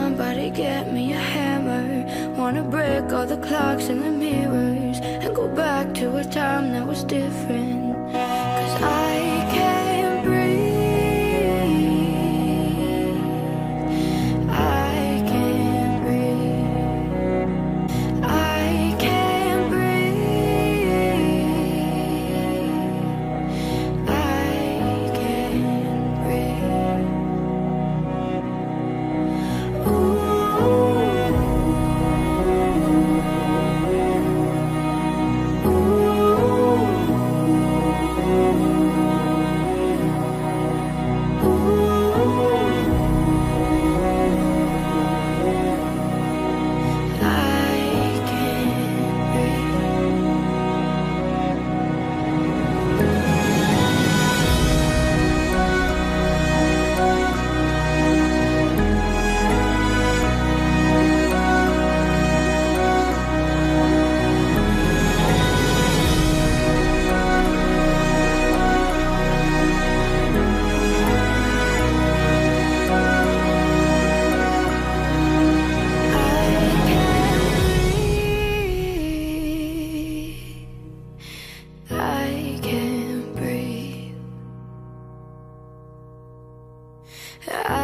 somebody get me a hammer. Wanna break all the clocks and the mirrors and go back to a time that was different. 'Cause I can't breathe, I can't breathe, I can't breathe, I can't breathe. I